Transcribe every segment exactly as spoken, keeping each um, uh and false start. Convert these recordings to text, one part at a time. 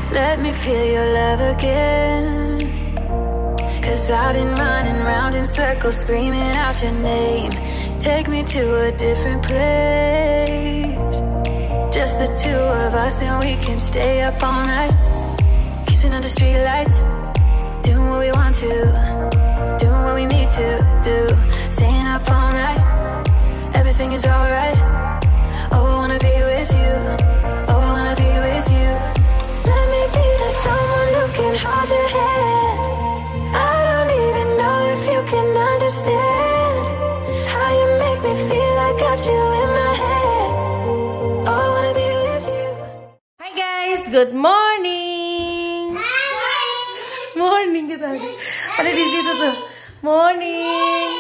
Let me feel your love again. Cause I've been running round in circles, screaming out your name. Take me to a different place. Just the two of us and we can stay up all night, kissing under streetlights, doing what we want to, doing what we need to do, staying up all night, everything is alright. Oh, I wanna be with you, oh, I wanna be with you. Let me be that someone who can hold your hand. I don't even know if you can understand how you make me feel. I got you in my head. Oh, I wanna be with you. Hi guys, good morning. Morning kita ada di situ tuh. Morning.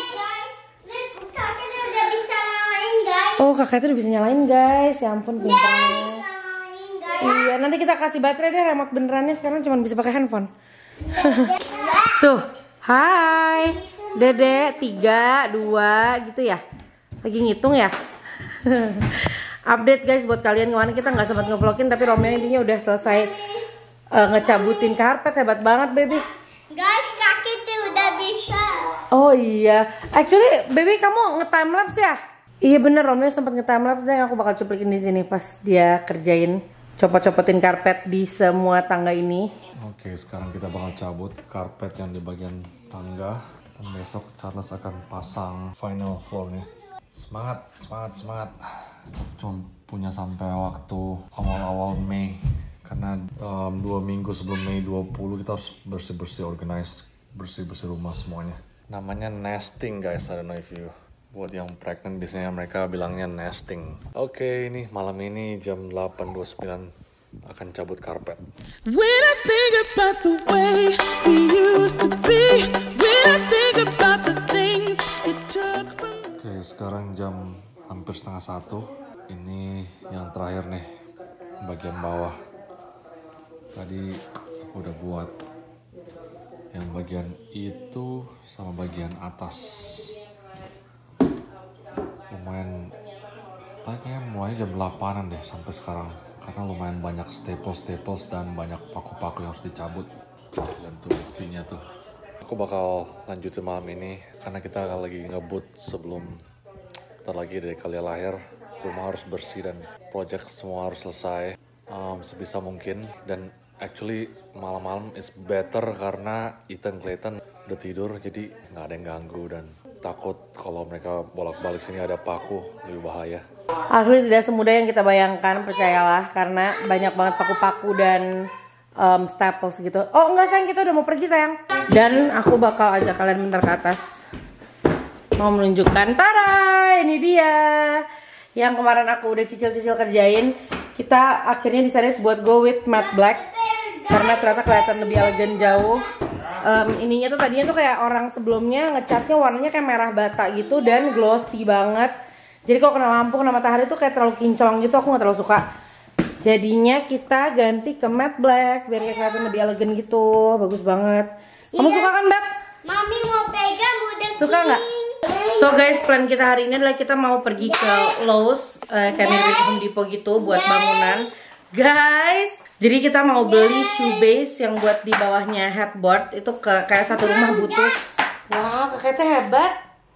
Oh, kakak itu udah bisa nyalain guys. Ya ampun pintarnya. Iya, nanti kita kasih baterai deh, remote benerannya sekarang cuma bisa pakai handphone. Tuh, hai Dede, tiga, dua gitu ya. Lagi ngitung ya. Update guys buat kalian, kemarin kita nggak sempat ngevlogin, tapi Romeo intinya udah selesai uh, ngecabutin karpet, hebat banget baby. Guys, kaki tuh udah bisa. Oh iya, actually baby kamu nge-time lapse ya? Iya bener, Romeo sempat nge-time lapse deh, aku bakal cuplikin di sini pas dia kerjain copot-copotin karpet di semua tangga ini. Oke, sekarang kita bakal cabut karpet yang di bagian tangga. Dan besok Charles akan pasang final floornya. Semangat, semangat, semangat. Cuma punya sampai waktu awal-awal Mei. Karena um, dua minggu sebelum Mei dua puluh kita harus bersih-bersih, organize, bersih-bersih rumah semuanya. Namanya nesting guys, I don't know if you... Buat yang pregnant biasanya mereka bilangnya nesting. Oke, ini malam ini jam delapan dua puluh sembilan akan cabut karpet. When I think about the way we used to be, when I think about the things it took from... Oke, sekarang jam hampir setengah satu. Ini yang terakhir nih, bagian bawah. Tadi aku udah buat yang bagian itu sama bagian atas. Lumayan, kayaknya mulai jam delapanan deh sampai sekarang. Karena lumayan banyak staples-staples dan banyak paku-paku yang harus dicabut. Dan tuh buktinya tuh. Aku bakal lanjutin malam ini karena kita lagi ngebut sebelum ntar lagi dari kali lahir. Rumah harus bersih dan project semua harus selesai um, sebisa mungkin. Dan actually malam-malam is better karena Ethan Clayton udah tidur, jadi nggak ada yang ganggu dan takut kalau mereka bolak-balik sini ada paku, lebih bahaya. Asli tidak semudah yang kita bayangkan, percayalah, karena banyak banget paku-paku dan um, staples gitu. Oh enggak sayang, kita udah mau pergi sayang. Dan aku bakal ajak kalian bentar ke atas, mau menunjukkan, tada, ini dia yang kemarin aku udah cicil-cicil kerjain. Kita akhirnya decided buat go with matte black karena ternyata kelihatan lebih elegan jauh. Um, ininya tuh tadinya tuh kayak orang sebelumnya ngecatnya warnanya kayak merah bata gitu dan glossy banget. Jadi kalau kena lampu, kena matahari tuh kayak terlalu kinclong gitu, aku gak terlalu suka. Jadinya kita ganti ke matte black biar kayak kelihatan lebih elegan gitu, bagus banget. Kamu iya. Suka kan Beb? Mami mau pegang udah suka nggak? So guys, plan kita hari ini adalah kita mau pergi yes. ke Lowe's, uh, kayak mirip Home Depot gitu buat yes. bangunan. Guys, jadi kita mau beli shoe base yang buat di bawahnya headboard. Itu ke, kayak satu rumah butuh. Wah, kakaknya hebat.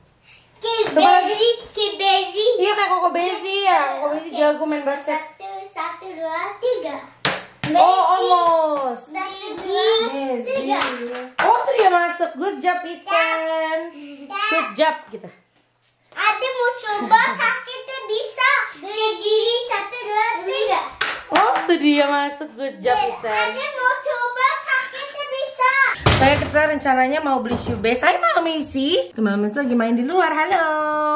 Kibezi, Kibezi. Iya kayak Koko Bezi ya. Koko Bezi jago main basket. Satu, satu, dua, tiga. Oh, almost. Satu, dua, tiga. Oh, tuh dia masuk. Good job, Ethan. Good job kita. Ade mau coba kaki tuh bisa. Begini, satu, dua, tiga. Oh, tuh dia masuk. Good job, Ethan. Ade mau coba kaki tuh bisa. Saya kita rencananya mau beli shoe base. Hai Mama Messi. Mama Messi lagi main di luar. Halo.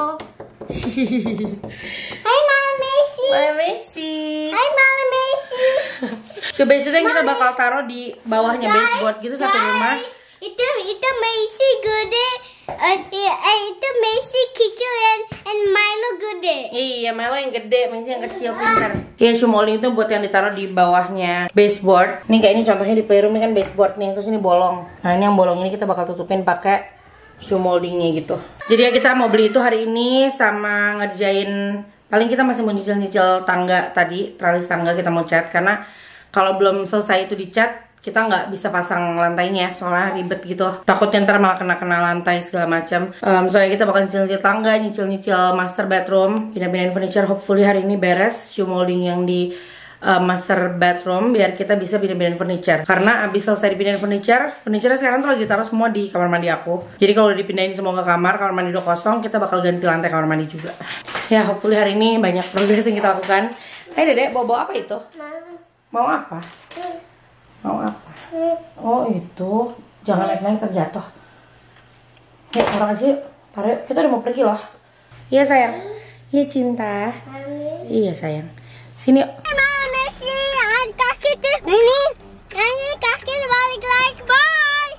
Hai Mama Messi. Mama Messi. Hai Mama Messi. Shoe base itu yang kita bakal taruh di bawahnya baseboard gitu satu rumah. Itu itu Messi gede. Uh, uh, itu Messi kecil and, and Milo gede. Iya, Milo yang gede, Messi yang kecil, pintar. Iya, shoe molding itu buat yang ditaruh di bawahnya baseboard. Nih kayak ini contohnya di playroom ini kan baseboard nih, terus ini bolong. Nah ini yang bolong ini kita bakal tutupin pakai shoe moldingnya gitu. Jadi ya kita mau beli itu hari ini sama ngerjain. Paling kita masih mau nyicil-nyicil tangga tadi, tralis tangga kita mau cat karena kalau belum selesai itu dicat, kita nggak bisa pasang lantainya soalnya ribet gitu, takutnya ntar malah kena-kena lantai segala macam. um, soalnya kita bakal nyicil-nyicil tangga, nyicil-nyicil master bedroom, pindah-pindahin furniture. Hopefully hari ini beres shoe molding yang di uh, master bedroom biar kita bisa pindah-pindahin furniture. Karena abis selesai dipindahin furniture, furniture sekarang tuh lagi taruh semua di kamar mandi aku. Jadi kalau udah dipindahin semua ke kamar, kamar mandi udah kosong, kita bakal ganti lantai kamar mandi juga. Ya hopefully hari ini banyak progres yang kita lakukan. Hai Dedek, bawa-bawa apa itu? Mau apa? Mau apa? Oh itu, jangan naik-naik terjatuh. Yuk, orang aja yuk. Taruh yuk, kita udah mau pergi loh. Iya sayang. Iya cinta. Iya sayang. Sini yuk. Kaki tuh. Ini, ini kaki balik lagi. Bye.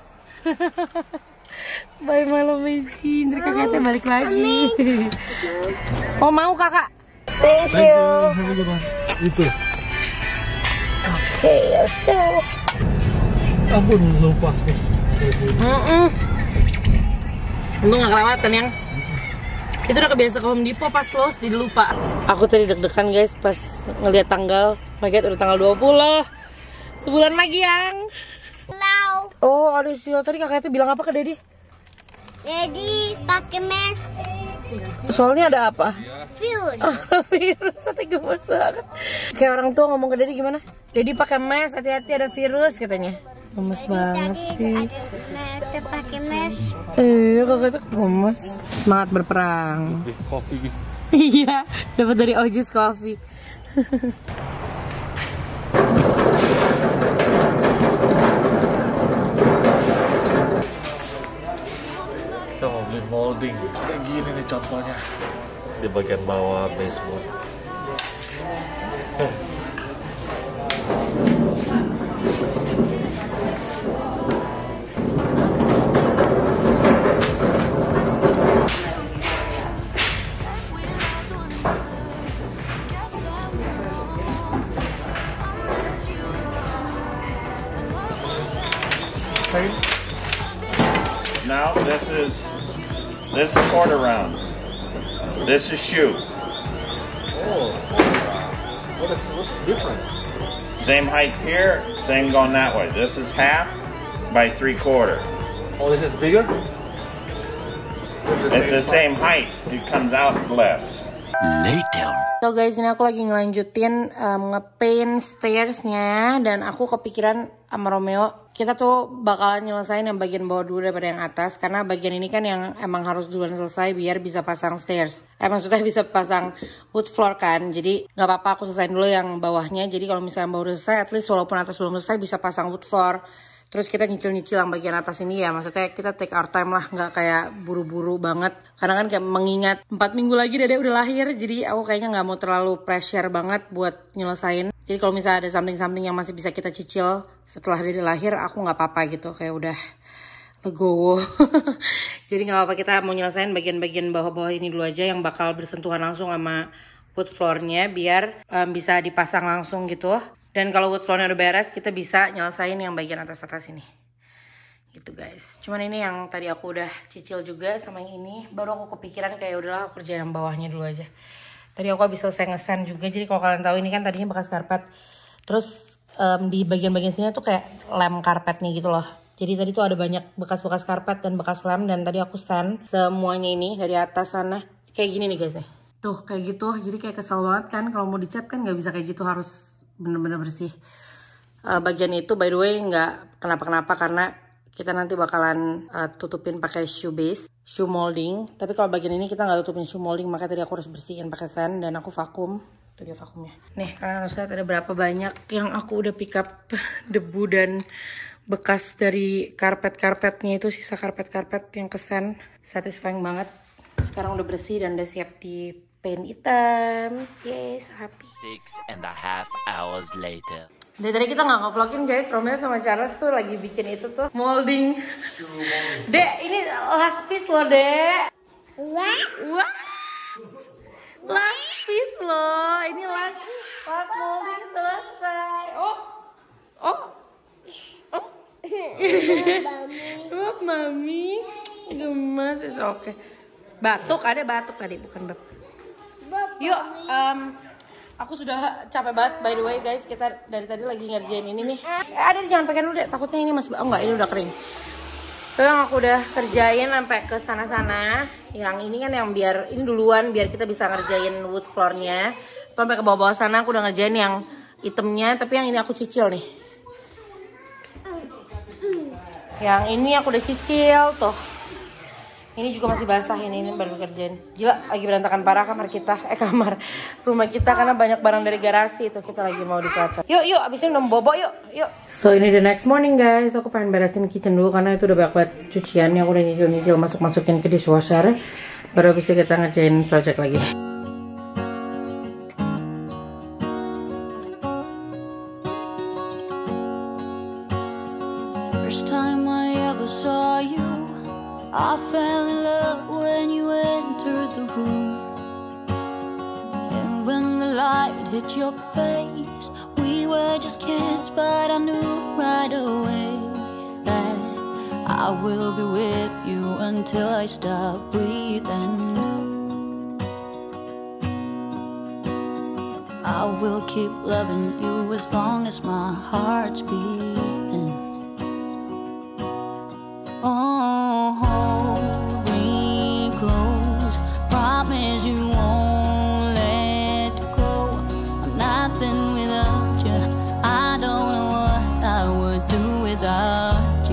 Bye malam Messi. Ntar kakaknya balik lagi. Oh mau kakak? Thank you. Itu. Oke, let's go. Ampun lupa. Mm -mm. Untung gak kelewatan yang. Itu udah kebiasa ke Home Depot pas close jadi lupa. Aku tadi deg-degan guys pas ngeliat tanggal. My God, udah tanggal dua puluh. Sebulan lagi yang. Hello. Oh, aduh sih tadi kakak itu bilang apa ke Dedi? Jadi pakai mask. Soalnya ada apa? Fuse. Virus, hati gemes banget. Kayak orang tua ngomong ke Dedi gimana? Dedi pakai mask, hati-hati ada virus katanya. Gemes banget sih. Ada pakai mask. Iya, kakak itu gemes. Semangat berperang. Coffee. Iya, dapat dari Ojis Coffee. Kita mau beli molding. Kayak gini nih contohnya. Di bagian bawah baseboard. Now this is this is quarter round. This is shoe. Oh, what is what's different? Same height here, same going that way. This is half by three quarter. Oh, this is bigger. It's the same height. It comes out less. Later. So guys, ini aku lagi ngelanjutin um, ngepaint stairsnya dan aku kepikiran sama Romeo kita tuh bakalan nyelesain yang bagian bawah dulu daripada yang atas karena bagian ini kan yang emang harus duluan selesai biar bisa pasang stairs. Eh maksudnya bisa pasang wood floor kan. Jadi nggak apa-apa aku selesain dulu yang bawahnya. Jadi kalau misalnya bawah udah selesai, at least walaupun atas belum selesai bisa pasang wood floor. Terus kita nyicil-nyicil yang bagian atas ini ya, maksudnya kita take our time lah, nggak kayak buru-buru banget. Karena kan kayak mengingat empat minggu lagi Dede udah lahir, jadi aku kayaknya nggak mau terlalu pressure banget buat nyelesain. Jadi kalau misalnya ada something-something yang masih bisa kita cicil setelah Dede lahir, aku nggak apa-apa gitu, kayak udah legowo. Jadi nggak apa-apa, kita mau nyelesain bagian-bagian bawah-bawah ini dulu aja yang bakal bersentuhan langsung sama wood floor-nya biar um, bisa dipasang langsung gitu. Dan kalau wood floor-nya udah beres, kita bisa nyelesain yang bagian atas-atas ini. Gitu guys. Cuman ini yang tadi aku udah cicil juga sama yang ini. Baru aku kepikiran kayak udahlah aku kerjain yang bawahnya dulu aja. Tadi aku habis selesai ngesan juga. Jadi kalau kalian tahu ini kan tadinya bekas karpet. Terus um, di bagian-bagian sini tuh kayak lem karpetnya gitu loh. Jadi tadi tuh ada banyak bekas-bekas karpet dan bekas lem. Dan tadi aku san semuanya ini dari atas sana. Kayak gini nih guys ya. Tuh kayak gitu. Jadi kayak kesel banget kan. Kalau mau dicat kan gak bisa kayak gitu, harus bener-bener bersih. Uh, bagian itu by the way nggak kenapa-kenapa karena kita nanti bakalan uh, tutupin pakai shoe base, shoe molding. Tapi kalau bagian ini kita nggak tutupin shoe molding, makanya tadi aku harus bersihin pakai sand dan aku vakum. Itu dia vakumnya. Nih kalian harus lihat ada berapa banyak yang aku udah pick up debu dan bekas dari karpet-karpetnya itu, sisa karpet-karpet yang kesan. Satisfying banget. Sekarang udah bersih dan udah siap di paint hitam. Yes, happy. Six and a half hours later. Dari tadi kita nggak nge-vlogin guys, Romeo sama Charles tuh lagi bikin itu tuh molding. Dek, ini last piece loh Dek. What? What? Last piece loh, ini last last molding selesai. Oh, oh, oh. Bab mami, gemes, is oke. Okay. Batuk, ada batuk tadi, bukan bab. Yuk, um, Aku sudah capek banget, by the way guys. Kita dari tadi lagi ngerjain ini nih. Eh, ada jangan pegang dulu deh, takutnya ini masih, oh enggak, ini udah kering. Itu yang aku udah kerjain sampai ke sana-sana. Yang ini kan yang biar ini duluan biar kita bisa ngerjain wood floor-nya. Sampai ke bawah-bawah sana aku udah ngerjain yang itemnya, tapi yang ini aku cicil nih. Yang ini aku udah cicil tuh. Ini juga masih basah, ini, ini baru kerjain. Gila, lagi berantakan parah kamar kita, eh kamar rumah kita karena banyak barang dari garasi itu kita lagi mau dikata. Yuk, yuk, abis ini udah bobo, yuk, yuk. So ini the next morning guys, aku pengen beresin kitchen dulu karena itu udah banyak banget cucian yang udah nyicil-nyicil masuk-masukin ke dishwasher. Baru bisa kita ngerjain project lagi. First time I ever saw you, I fell in love when you entered the room. And when the light hit your face, we were just kids, but I knew right away that I will be with you until I stop breathing. I will keep loving you as long as my heart's beating. Oh, hold me close, promise you won't let go. I'm nothing without you, I don't know what I would do without you.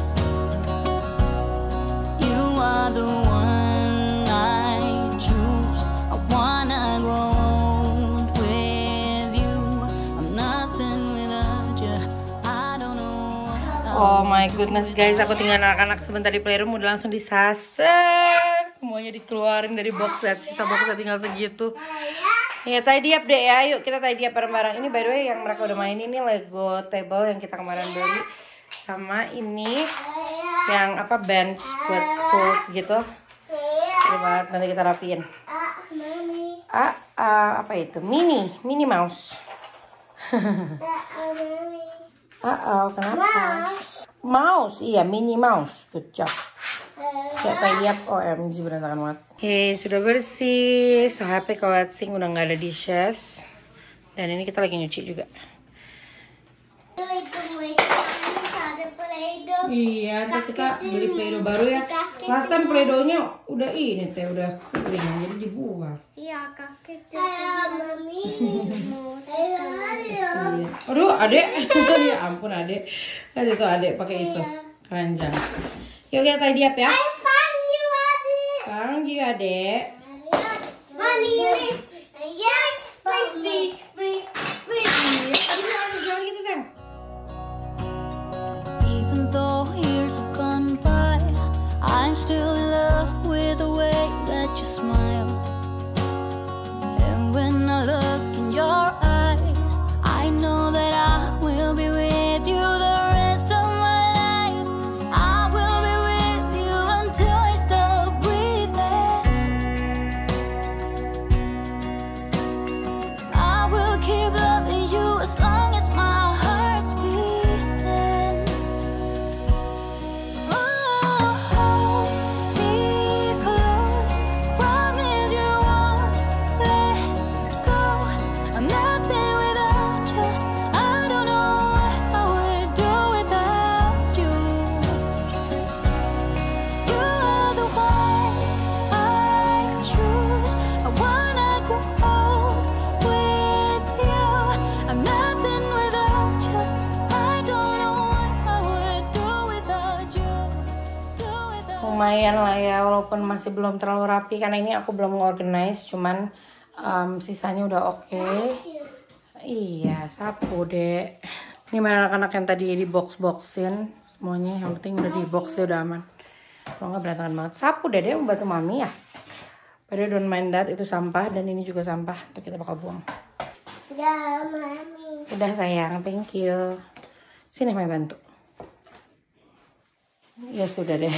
You are the one I choose, I wanna grow old with you. I'm nothing without you, I don't know what I Oh my goodness guys, aku tinggal anak-anak sebentar di playroom udah langsung disaser. Semuanya dikeluarin dari box set, sisa box set tinggal segitu. Ya tidy up deh ya, yuk kita tidy up bareng-bareng. Ini by the way yang mereka udah main ini Lego table yang kita kemarin beli. Sama ini yang apa bench buat tools gitu. Seru banget, nanti kita rapiin. Ah, ah, apa itu? Mini, mini mouse. Ah, oh, kenapa? Mouse, iya mini mouse, good job. Kayak tidy up, O M G berantakan banget. Oke, sudah bersih. So happy collecting udah nggak ada dishes. Dan ini kita lagi nyuci juga. Iya, tuh kita beli Play-Doh baru ya. Last time Play-Dohnya udah ini teh udah kering jadi dibuang. Iya, kakek. Mami. Aduh, adek. Ya ampun adek. Lihat itu adek pakai itu keranjang. Yuk kita tidy up ya. I found you, Adek. Found you adek. Mami, yes, please, please, please, please. Jangan gitu sayang. Even though years have gone by, I'm still in love with the way that you smile. And when I look in your eyes, I know that I will be with you the rest of my life. I will be with you until I stop breathing. I will keep loving you as long as my heart's beating. Oh, hold me close, promise you won't let go. I'm nothing without you, I don't know what I would do without you. You are the one I choose, I wanna grow old with you. I'm nothing without you, I don't know what I would do without you. Do without Lumayan lah ya, walaupun masih belum terlalu rapi karena ini aku belum organize, cuman um, sisanya udah oke. Iya, sapu deh. Ini mana anak-anak yang tadi di box-boxin semuanya, yang penting udah di box ya udah aman. Kalau nggak berantakan banget. Sapu deh deh membantu mami ya. Padahal don't mind that, itu sampah dan ini juga sampah. Tuh kita bakal buang. Ya, Mami. Udah sayang, thank you. Sini Mami bantu. Ya sudah deh.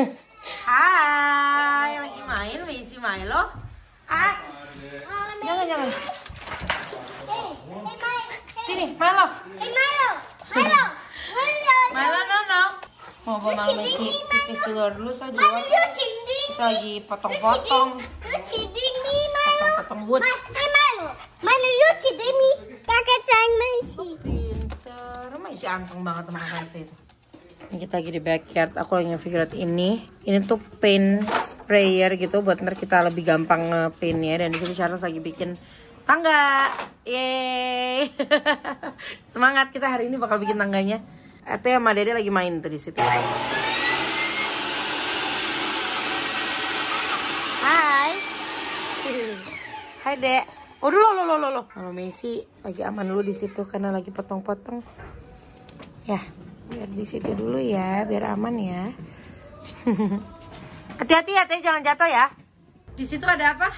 Hai, lagi main Maisy Milo. Ah, jangan jangan. Hey, hey, Milo. Sini Milo. Hey, Milo. Milo. Milo. Milo no no. Mau bawa Mama Lu Maisy cheating, pipis di luar dulu saya di Milo, luar. you cheating. Kita lagi potong-potong. Lu cheating me, Milo. Potong-potong wood. Ma- Hey, Milo. Milo. Milo lucu deh Mi. Kakak sayang Macy. Pinter, Macy anteng banget sama kakak itu. Ini kita lagi di backyard. Aku lagi nge-figure out ini. Ini tuh paint sprayer gitu buat ntar kita lebih gampang nge-paintnya. Dan disitu Charles lagi bikin tangga. Yeay. Semangat, kita hari ini bakal bikin tangganya. Atau sama Dede lagi main tuh di situ. Hai. Hai Dek. Oh lo lo lo lo lo. Kalau Messi lagi aman dulu di situ karena lagi potong-potong. Ya, biar di situ dulu ya, biar aman ya. Hati-hati ya Teh, jangan jatuh ya. Di situ ada apa?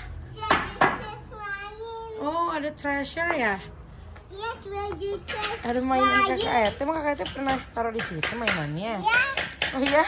Oh, ada treasure ya. Iya, treasure chest. Ada mainan kakak Ayat. Emang kakak Ayat pernah taruh di situ mainannya? Iya. Oh iya.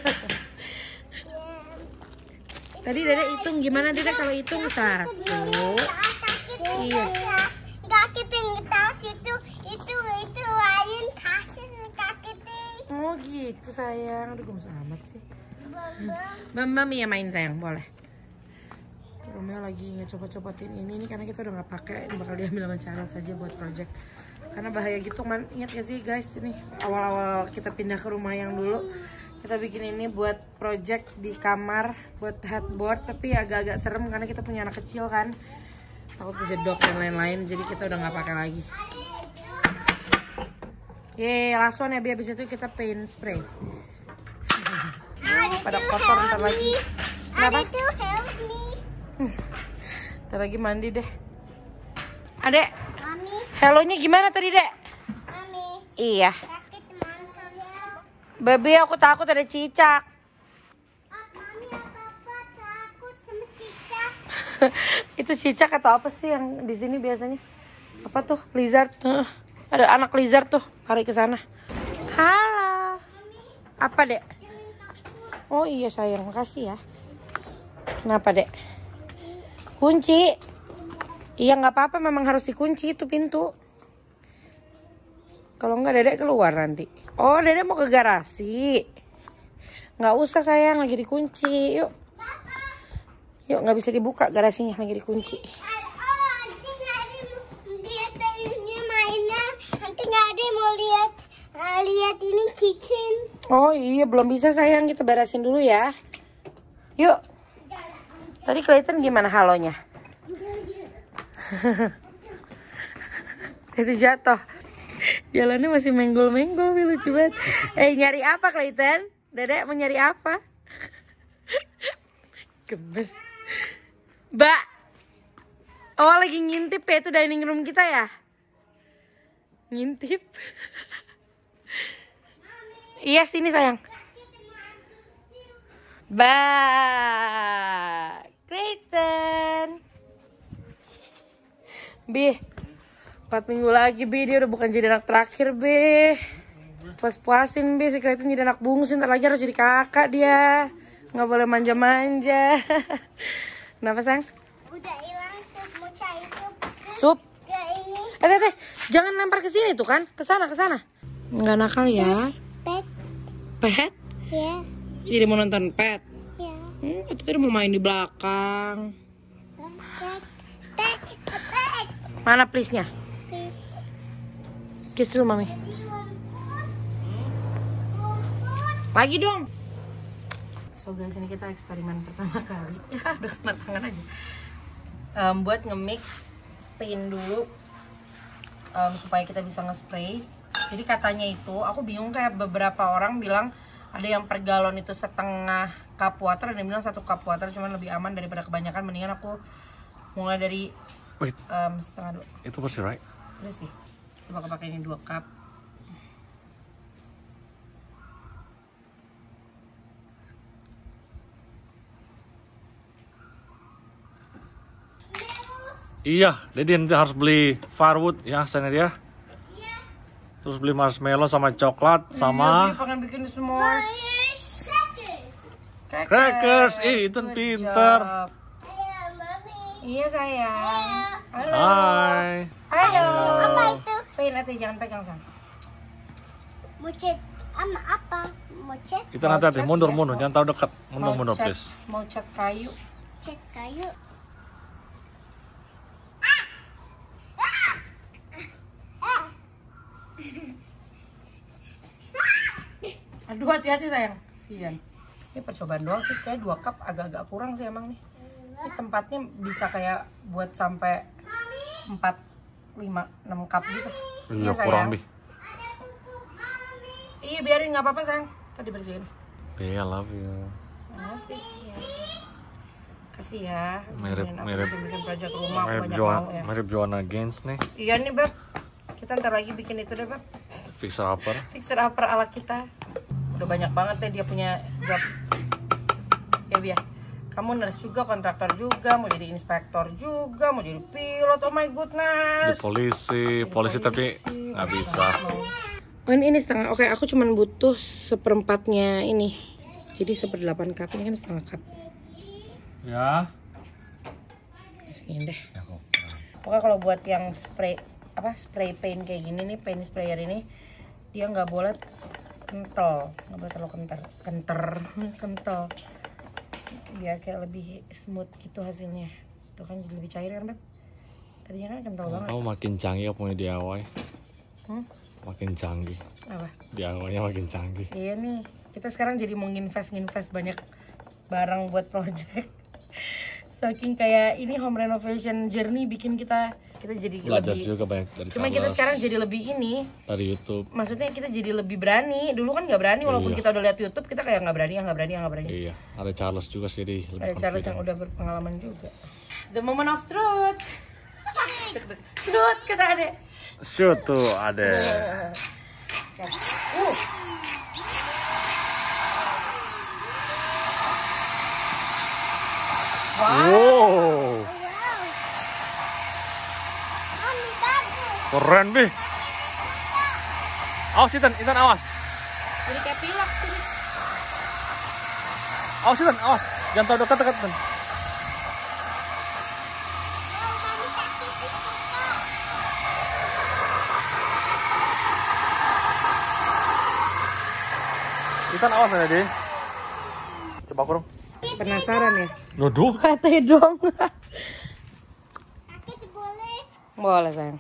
Tadi Dede hitung gimana Dede kalau hitung satu. Iya. Kaki pinggir tas itu itu itu lain kasih kaki ting. Oh gitu sayang. Aduh gemes amat sih. Bam bam ya main sayang boleh. Romeo lagi ngecoba-cobatin ini nih karena kita udah nggak pakai, ini bakal diambil sama Charles saja buat project karena bahaya gitu man. Ingat gak sih guys, ini awal-awal kita pindah ke rumah yang dulu kita bikin ini buat project di kamar buat headboard, tapi agak-agak serem karena kita punya anak kecil kan, takut kejedok dan lain-lain, jadi kita udah nggak pakai lagi. Yeay, last one ya, habis itu kita paint spray. Oh, pada kotor ntar lagi. Kenapa? Ntar lagi mandi deh. Adek, Mami, hello-nya gimana tadi dek? Mami, Iya. sakit mantel ya. Baby aku takut ada cicak. Ah, Mami apa-apa takut sama cicak. Itu cicak atau apa sih yang di sini biasanya? Apa tuh? Lizard. Heeh. Ada anak lizard tuh, lari ke sana. Halo. Apa dek? Oh iya sayang, makasih ya. Kenapa dek? Kunci. Iya nggak apa-apa, memang harus dikunci itu pintu. Kalau nggak Dedek keluar nanti. Oh Dedek mau ke garasi. Nggak usah sayang, lagi dikunci. Yuk. Yuk, nggak bisa dibuka garasinya, lagi dikunci. Oh, nanti nggak ada mau lihat pengennya mainan. Nanti nggak ada mau lihat uh, lihat ini kitchen. Oh iya belum bisa sayang, kita beresin dulu ya. Yuk. Tadi kelihatan gimana halonya? Itu jatuh. Jalannya masih menggol-menggol, lucu banget. Eh nyari apa Clayton? Dedek mau nyari apa? Gemes. Mbak. Oh lagi ngintip ya, itu dining room kita ya? Ngintip. Iya sini sayang. Bah, Clayton. Bi, empat minggu lagi Bi, dia udah bukan jadi anak terakhir Bi. Puas-puasin Bi, si Clayton jadi anak bungsu, ntar lagi harus jadi kakak dia. Nggak boleh manja-manja. Kenapa sayang? Udah hilang sup, mau cari sup. Sup? Ya ini. Eh teh teh, jangan lempar ke sini tuh kan, ke sana ke sana. Nggak nakal ya. Pet. Pet? Ya. Jadi mau nonton pet? Ya. Hmm, itu tadi mau main di belakang. Pet. Pet. Pet. Mana please-nya? Please. Kiss dulu mami. Lagi dong. So guys, ini kita eksperimen pertama kali. Ya udah kena tangan aja. Um, buat nge-mix paint dulu um, supaya kita bisa nge-spray. Jadi katanya itu, aku bingung, kayak beberapa orang bilang ada yang per galon itu setengah cup water, ada yang bilang satu cup water, cuman lebih aman daripada kebanyakan. Mendingan aku mulai dari Wait, um, setengah dua. itu bersih right? Udah sih, coba aku pakai ini dua cup. Iya, jadi nanti harus beli firewood ya, sana dia. Terus beli marshmallow sama coklat sama Iya, pengen bikin semua crackers. crackers. Ih, itu Good pinter. job. Ayo, Mami. Iya sayang. Halo. Hai. Ayo. Apa itu? Paint nanti jangan pegang sang. Mucet. Ama apa? Mucet. Itu nanti hati, cat mundur ya. mundur, jangan tahu dekat. Mundur Mau mundur cat- please. Mau cat kayu. Cat kayu. Aduh, hati-hati sayang. Kasian. Ini percobaan doang sih, kayak dua cup agak-agak kurang sih emang nih. Ini tempatnya bisa kayak buat sampai empat, lima, enam cup gitu. Iya, kurang, Bi. Iya, biarin nggak apa-apa sayang. Tadi bersihin. Bi, I love you. Makasih ya. Kasih ya. Mirip, mirip. Bikin project rumah, aku Mirip banyak Joanna, mau ya. mirip Joanna Gaines nih. Iya nih, Beb. Kita ntar lagi bikin itu deh, Beb. Fixer upper. Fixer upper ala kita. Udah banyak banget ya dia punya job. Ya, Bi ya. Kamu nurse juga, kontraktor juga, mau jadi inspektor juga, mau jadi pilot. Oh my goodness. Di polisi, Jadi polisi tapi nggak bisa. Oh ini, ini setengah. Oke, aku cuman butuh seperempatnya ini. Jadi seperdelapan cup, ini kan setengah cup. Ya. Segini deh. Pokoknya kalau buat yang spray apa spray paint kayak gini nih, paint sprayer ini dia nggak boleh kental, nggak boleh terlalu kental, kenter, kental. Biar kayak lebih smooth gitu hasilnya. Tuh kan jadi lebih cair kan, Beb? Tadinya kan kental banget. Kamu makin canggih punya D I Y. Hmm? Makin canggih. Apa? D I Y-nya makin canggih. Iya nih, kita sekarang jadi mau nginvest-nginvest banyak barang buat project. Saking kayak ini home renovation journey bikin kita kita jadi Belajar lebih, juga banyak dari cuma Charles, kita sekarang jadi lebih ini dari YouTube. maksudnya kita jadi lebih berani. Dulu kan nggak berani, walaupun Iya. kita udah lihat YouTube kita kayak nggak berani, nggak berani, nggak berani. Iya, ada Charles juga sih, jadi lebih Ada Charles yang confident. udah berpengalaman juga. The moment of truth. Truth kata adek. Shoot tuh ada. Uh. Wow, keren Bi. Awas Ethan, Ethan awas. Jadi kayak pilak tuh. Awas Ethan, awas. Jangan terlalu dekat-dekat Ethan. Ethan awas ya, Di. Coba kurung. Penasaran ya? Waduh. Katanya dong. Aku boleh. Boleh sayang.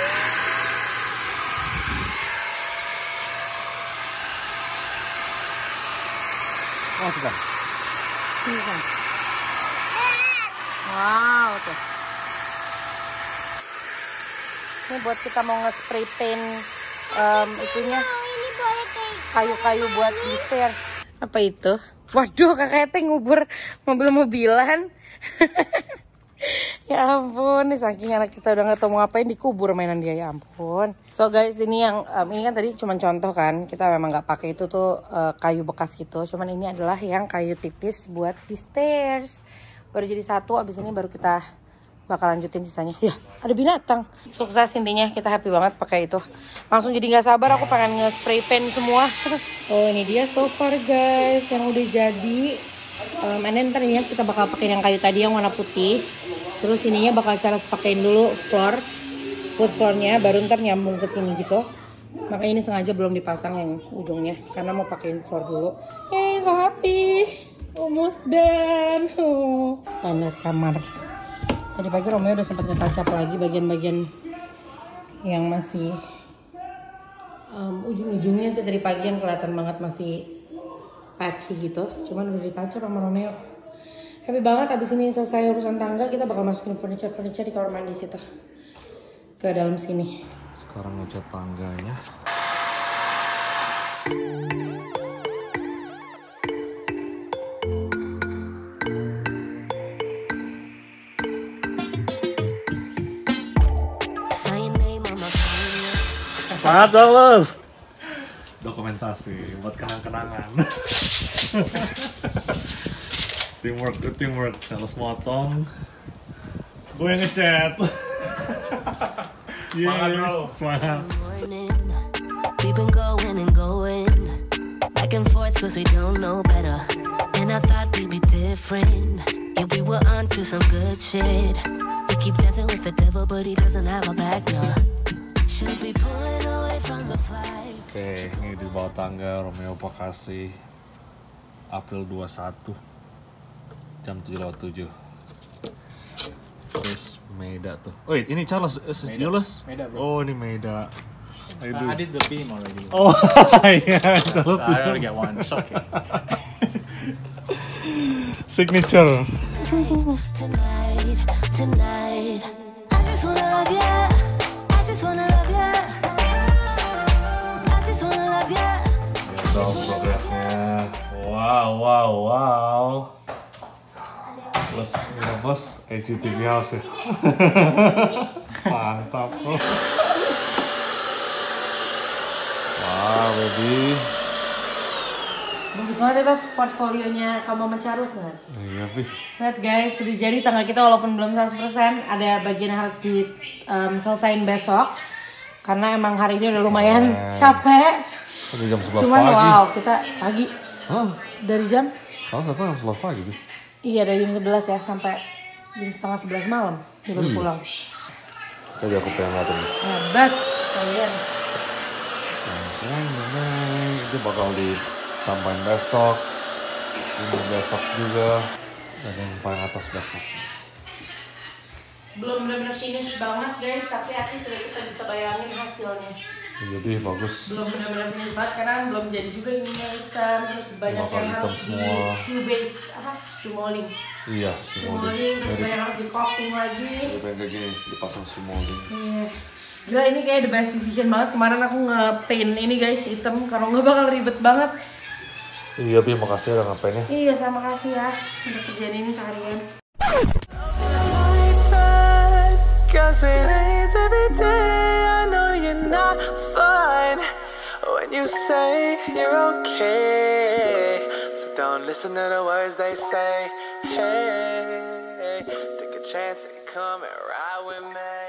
Awas Ethan. Ini kan. Wow tuh. Ini buat kita mau nge-spray paint um, itunya Oh, ini boleh kayak kayu-kayu buat di stairs. Apa itu? Waduh, kakek teh ngubur mobil-mobilan. Ya ampun, nih saking anak kita udah nggak tahu mau ngapain dikubur mainan dia, ya ampun. So guys, ini yang um, ini kan tadi cuma contoh kan, kita memang nggak pakai itu tuh uh, kayu bekas gitu. Cuman ini adalah yang kayu tipis buat di stairs. Baru jadi satu, abis ini baru kita bakal lanjutin sisanya. Ya, ada binatang. Sukses intinya, kita happy banget pakai itu. Langsung jadi nggak sabar, aku pengen nge-spray paint semua. Oh ini dia so far guys, yang udah jadi. Um, and then ntar ini kita bakal pakai yang kayu tadi yang warna putih. Terus ininya bakal cara pakein dulu floor, wood floornya, baru ntar nyambung ke sini gitu. Makanya ini sengaja belum dipasang yang ujungnya, karena mau pakein floor dulu. Yay, so happy, almost done. Oh, mana kamar. Tadi pagi Romeo udah sempat nge-touch up lagi bagian-bagian yang masih um, ujung-ujungnya sih, dari pagi yang kelihatan banget masih patchy gitu. Cuman udah di-touch up sama Romeo. Happy banget, abis ini selesai urusan tangga, kita bakal masukin furniture-furniture di kamar mandi situ. Ke dalam sini. Sekarang ngecat tangganya. Semangat Charles. Dokumentasi buat kenang-kenangan. Teamwork, teamwork. Charles motong, gue yang ngecat. Semangat bro. Semangat. Morning, we've been going and going back and forth cause we don't know better. And I thought we'd be different. Yeah, we were on to some good shit. We keep dancing with the devil but he doesn't have a back now. Should be pulling away from the fight. Oke, ini di bawah tangga Romeo Bekasi, April dua puluh satu, jam tujuh lewat tujuh. Terus Meida tuh. Oh ini Charles, eh, Jules. Meida, bro. Oh ini Meida. I Uh, do. I did the beam already. Oh, yeah. So I only get one. It's okay. Signature. Tonight, tonight. I just wanna love ya. I just wanna love ya. I just wanna love ya. Lihat dong progresnya. Wow, wow, wow. Plus, mira bos, H G T V House ya. Mantap bro. Wow, baby. Bagus banget ya Beb, portfolionya kamu sama Charles nggak? Iya, Pi. Lihat guys, sudah jadi tangga kita walaupun belum seratus persen. Ada bagian yang harus diselesain besok. Karena emang hari ini udah lumayan Eh. capek. Udah jam sebelas Cuman pagi. wow, kita pagi. Hah? Dari jam? Salah satu jam sebelas pagi, Pi. Iya, dari jam sebelas ya sampai jam setengah sebelas malam. Dia baru Wih. pulang. Tadi aku pengen liatin. Hebat kalian. Itu bakal ditambahin besok. Ini besok juga. Dan yang paling atas besok. Belum benar-benar finish banget guys, tapi at least sudah kita bisa bayangin hasilnya. Jadi bagus. Belum benar-benar finish banget karena belum jadi juga ininya hitam, terus banyak Bakal yang hitam harus di semua. shoe base apa shoe molding, Iya, shoe semua molding, terus Jadi banyak harus di coating lagi. kayak gini dipasang semua ini. Iya. Gila ini kayak the best decision banget. Kemarin aku nge-paint ini guys hitam karena nggak bakal ribet banget. Iya, Pi, makasih udah ngapainnya. Iya, sama kasih ya udah kerjaan ini seharian. Cause it ain't every day. I know you're not fine when you say you're okay. So don't listen to the words they say. Hey, take a chance and come and ride with me.